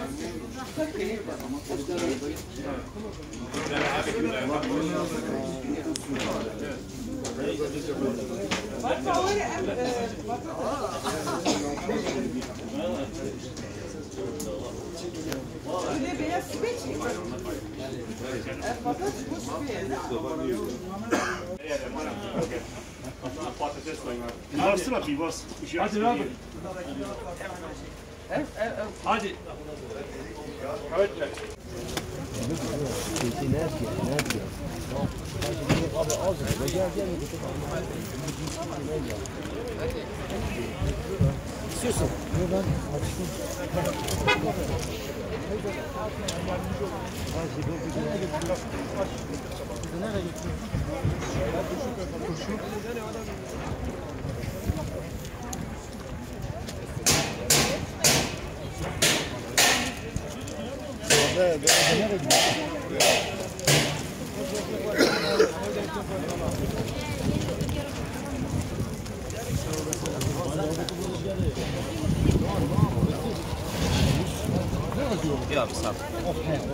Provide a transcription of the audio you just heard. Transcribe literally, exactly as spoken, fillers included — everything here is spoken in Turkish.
Öyle beyaz süreç mi? Fakat bu Bir bassana bir bas. Hadi abi. Hadi. Evet. İstiyorsun. Ben açtım. Nereye götürüyorsun? Evet, nereye gidiyorsun? Yok, sağ ol.